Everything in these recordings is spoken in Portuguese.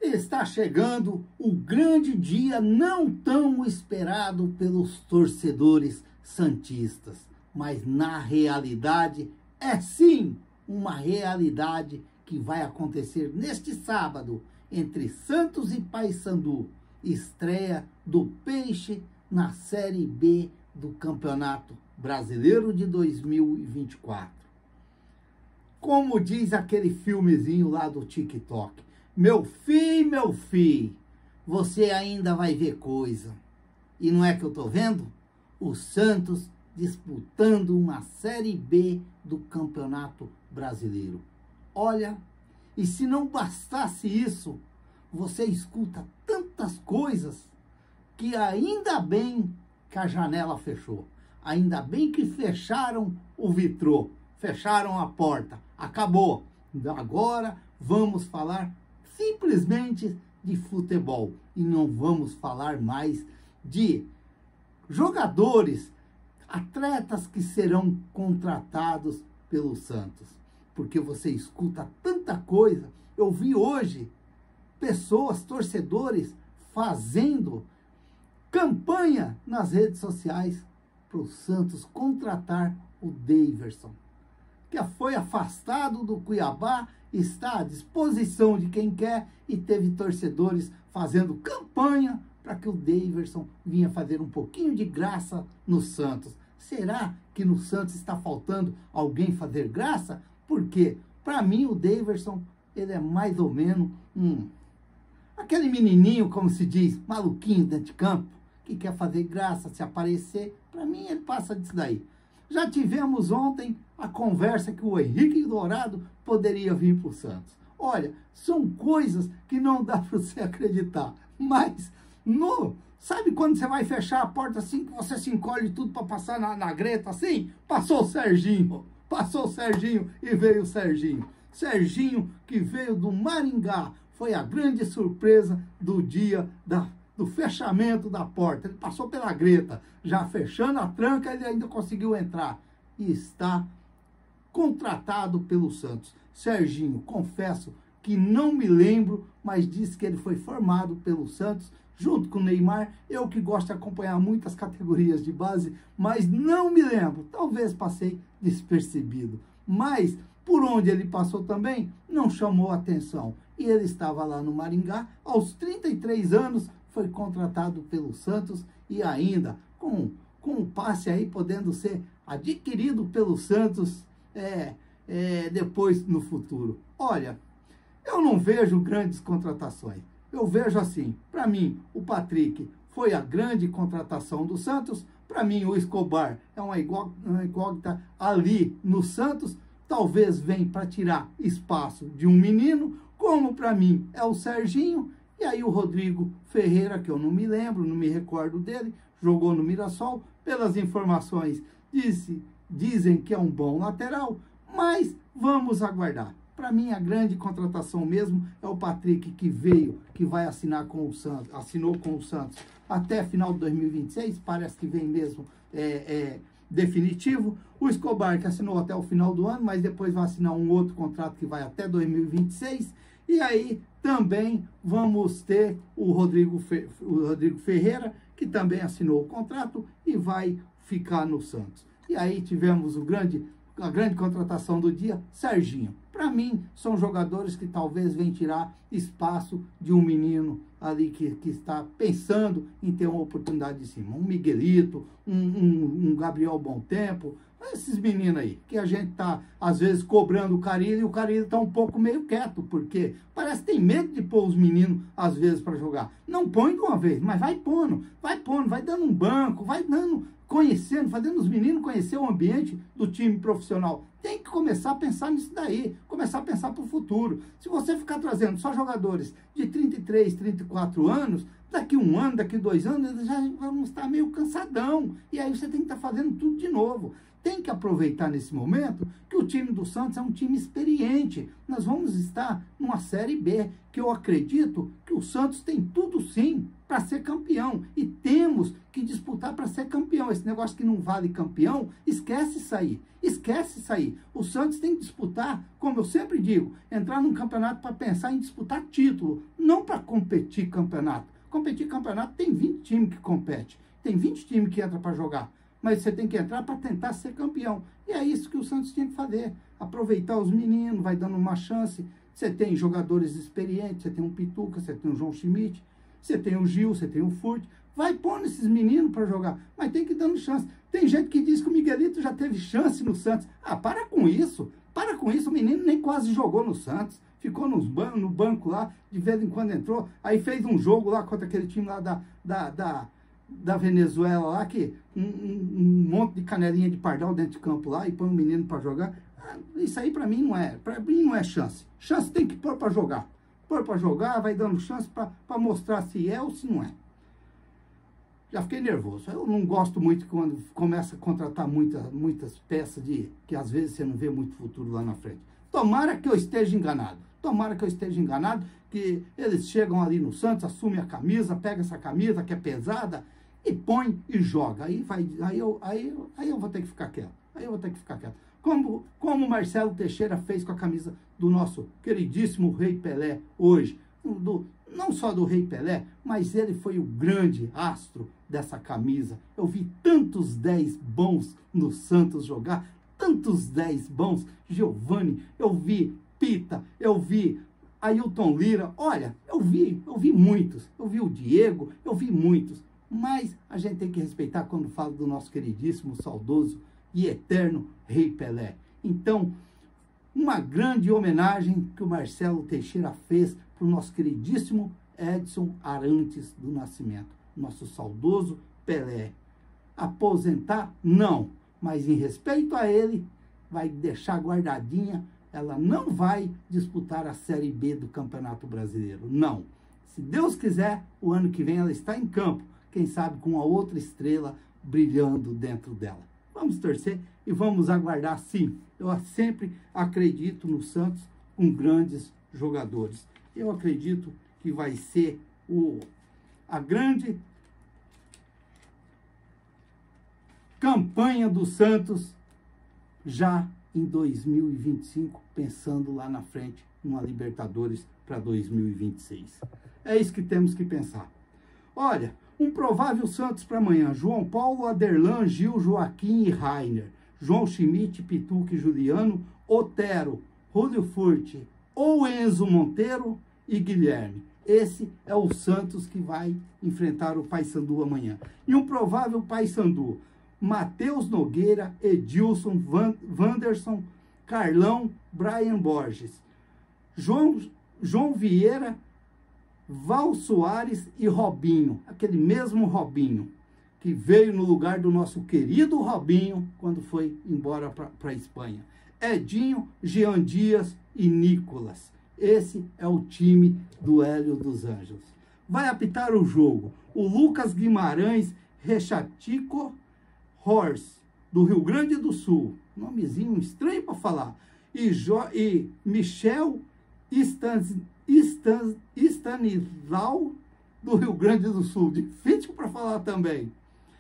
Está chegando o grande dia não tão esperado pelos torcedores santistas, mas na realidade é sim uma realidade que vai acontecer neste sábado entre Santos e Paysandu, estreia do Peixe na Série B do Campeonato Brasileiro de 2024. Como diz aquele filmezinho lá do TikTok, meu filho, você ainda vai ver coisa. E não é que eu tô vendo? O Santos disputando uma Série B do Campeonato Brasileiro. Olha, e se não bastasse isso, você escuta tantas coisas que ainda bem que a janela fechou. Ainda bem que fecharam o vitrô, fecharam a porta. Acabou. Agora vamos falar simplesmente de futebol e não vamos falar mais de jogadores, atletas que serão contratados pelo Santos, porque você escuta tanta coisa. Eu vi hoje pessoas, torcedores, fazendo campanha nas redes sociais para o Santos contratar o Daverson, que foi afastado do Cuiabá, está à disposição de quem quer, e teve torcedores fazendo campanha para que o Daverson vinha fazer um pouquinho de graça no Santos. Será que no Santos está faltando alguém fazer graça? Porque, para mim, o Daverson, ele é mais ou menos aquele menininho, como se diz, maluquinho dentro de campo, que quer fazer graça, se aparecer. Para mim, ele passa disso daí. Já tivemos ontem a conversa que o Henrique Dourado poderia vir para o Santos. Olha, são coisas que não dá para você acreditar. Mas, sabe quando você vai fechar a porta assim, que você se encolhe tudo para passar na greta assim? Passou o Serginho e veio o Serginho. Serginho, que veio do Maringá, foi a grande surpresa do dia do fechamento da porta. Ele passou pela greta, já fechando a tranca, ele ainda conseguiu entrar. E está contratado pelo Santos. Serginho, confesso que não me lembro, mas disse que ele foi formado pelo Santos, junto com o Neymar. Eu que gosto de acompanhar muitas categorias de base, mas não me lembro. Talvez passei despercebido. Mas, por onde ele passou também, não chamou atenção. E ele estava lá no Maringá, aos 33 anos, foi contratado pelo Santos e ainda com um passe aí podendo ser adquirido pelo Santos depois no futuro. Olha, eu não vejo grandes contratações. Eu vejo assim, para mim, o Patrick foi a grande contratação do Santos. Para mim, o Escobar é uma incógnita ali no Santos. Talvez venha para tirar espaço de um menino, como para mim é o Serginho. E aí o Rodrigo Ferreira, que eu não me lembro, não me recordo dele, jogou no Mirassol. Pelas informações, dizem que é um bom lateral, mas vamos aguardar. Para mim, a grande contratação mesmo é o Patrick, que vai assinar com o Santos, assinou com o Santos até final de 2026, parece que vem mesmo definitivo. O Escobar, que assinou até o final do ano, mas depois vai assinar um outro contrato que vai até 2026. E aí também vamos ter o Rodrigo Ferreira, que também assinou o contrato e vai ficar no Santos. E aí tivemos a grande contratação do dia, Serginho. Para mim, são jogadores que talvez venham tirar espaço de um menino ali que está pensando em ter uma oportunidade de cima. Um Miguelito, um Gabriel Bom Tempo, esses meninos aí, que a gente tá, às vezes, cobrando o Carille, e o Carille tá um pouco meio quieto, porque parece que tem medo de pôr os meninos, às vezes, para jogar. Não põe de uma vez, mas vai pondo, vai dando um banco, vai dando, conhecendo, fazendo os meninos conhecer o ambiente do time profissional. Tem que começar a pensar nisso daí, começar a pensar para o futuro. Se você ficar trazendo só jogadores de 33, 34 anos, daqui um ano, daqui 2 anos, eles já vão estar meio cansadão. E aí você tem que estar fazendo tudo de novo. Tem que aproveitar nesse momento que o time do Santos é um time experiente. Nós vamos estar numa Série B, que eu acredito que o Santos tem tudo sim para ser campeão. E temos que disputar para ser campeão. Esse negócio que não vale campeão, esquece isso aí. Esquece isso aí. O Santos tem que disputar, como eu sempre digo, entrar num campeonato para pensar em disputar título. não para competir campeonato. Competir campeonato tem 20 times que competem, tem 20 times que entram para jogar, mas você tem que entrar para tentar ser campeão. E é isso que o Santos tinha que fazer, aproveitar os meninos, vai dando uma chance. Você tem jogadores experientes, você tem um Pituca, você tem o João Schmidt, você tem o Gil, você tem o Furt, vai pondo esses meninos para jogar, mas tem que ir dando chance. Tem gente que diz que o Miguelito já teve chance no Santos. Ah, para com isso, o menino nem quase jogou no Santos, ficou no banco lá, de vez em quando entrou, aí fez um jogo lá contra aquele time lá da Venezuela lá, que um monte de canelinha de pardal dentro de campo lá, e põe um menino para jogar. Ah, isso aí para mim não é chance. Chance tem que pôr para jogar. Pôr para jogar, vai dando chance para mostrar se é ou se não é. Já fiquei nervoso. Eu não gosto muito quando começa a contratar muitas peças que às vezes você não vê muito futuro lá na frente. Tomara que eu esteja enganado. Tomara que eu esteja enganado, que eles chegam ali no Santos, assumem a camisa, pega essa camisa que é pesada e põe e joga. Aí eu vou ter que ficar quieto. Aí eu vou ter que ficar quieto. Como o Marcelo Teixeira fez com a camisa do nosso queridíssimo Rei Pelé hoje. Não só do Rei Pelé, mas ele foi o grande astro dessa camisa. Eu vi tantos 10 bons no Santos jogar, tantos 10 bons. Giovani, eu vi Pita, eu vi Ailton Lira. Olha, eu vi muitos. Eu vi o Diego, eu vi muitos. Mas a gente tem que respeitar quando fala do nosso queridíssimo, saudoso e eterno Rei Pelé. Então, uma grande homenagem que o Marcelo Teixeira fez para o nosso queridíssimo Edson Arantes do Nascimento, nosso saudoso Pelé. Aposentar? Não, mas em respeito a ele, vai deixar guardadinha, ela não vai disputar a Série B do Campeonato Brasileiro, não. Se Deus quiser, o ano que vem ela está em campo, quem sabe com uma outra estrela brilhando dentro dela. Vamos torcer e vamos aguardar, sim. Eu sempre acredito no Santos com grandes jogadores. Eu acredito que vai ser a grande campanha do Santos já em 2025, pensando lá na frente numa Libertadores para 2026. É isso que temos que pensar. Olha, um provável Santos para amanhã: João Paulo, Aderlan, Gil, Joaquim e Rainer, João Schmidt, Pituca e Juliano, Otero, Julio Furt, ou Enzo Monteiro e Guilherme. Esse é o Santos que vai enfrentar o Paysandu amanhã. E um provável Paysandu: Matheus Nogueira, Edilson, Wanderson, Carlão, Brian Borges, João Vieira, Val Soares e Robinho, aquele mesmo Robinho que veio no lugar do nosso querido Robinho quando foi embora para a Espanha. Edinho, Jean Dias e Nicolas. Esse é o time do Hélio dos Anjos. Vai apitar o jogo o Lucas Guimarães Rechatico Horse, do Rio Grande do Sul. Nomezinho estranho para falar. E Michel Stanislau, do Rio Grande do Sul. Difícil para falar também.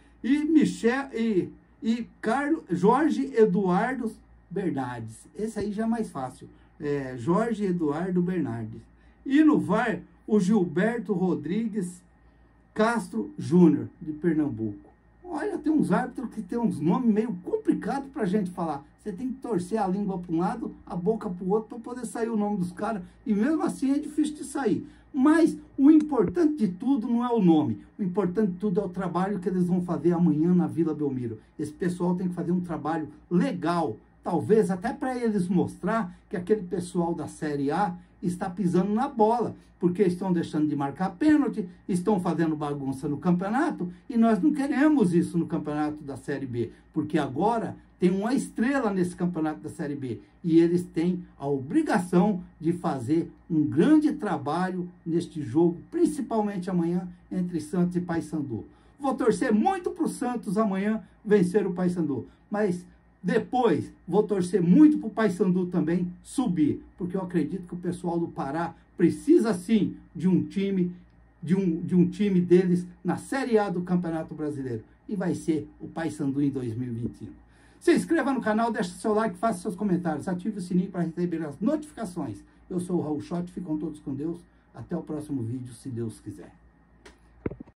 E Jorge Eduardo Bernardes. Esse aí já é mais fácil. Jorge Eduardo Bernardes. E no VAR, o Gilberto Rodrigues Castro Júnior, de Pernambuco. Olha, tem uns árbitros que tem uns nomes meio complicados para a gente falar. Você tem que torcer a língua para um lado, a boca para o outro, para poder sair o nome dos caras. E mesmo assim é difícil de sair. Mas o importante de tudo não é o nome. O importante de tudo é o trabalho que eles vão fazer amanhã na Vila Belmiro. Esse pessoal tem que fazer um trabalho legal. Talvez até para eles mostrar que aquele pessoal da Série A está pisando na bola, porque estão deixando de marcar pênalti, estão fazendo bagunça no campeonato, e nós não queremos isso no campeonato da Série B, porque agora tem uma estrela nesse campeonato da Série B, e eles têm a obrigação de fazer um grande trabalho neste jogo, principalmente amanhã, entre Santos e Paysandu. Vou torcer muito para o Santos amanhã vencer o Paysandu, mas depois, vou torcer muito para o Paysandu também subir, porque eu acredito que o pessoal do Pará precisa sim de um time, de um time deles na Série A do Campeonato Brasileiro. E vai ser o Paysandu em 2021. Se inscreva no canal, deixe seu like, faça seus comentários, ative o sininho para receber as notificações. Eu sou o Raul Schott, ficam todos com Deus. Até o próximo vídeo, se Deus quiser.